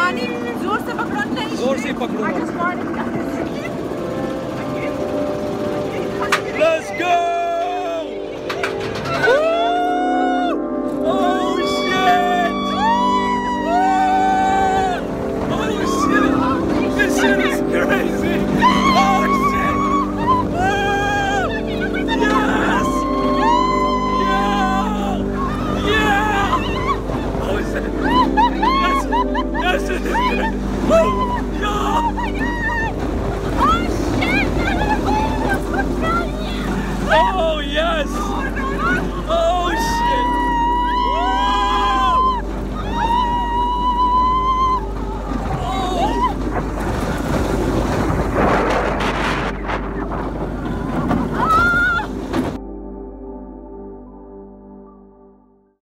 पानी जोर से पकड़ो नहीं, जोर से पकड़ो। I just wanted to- Let's go!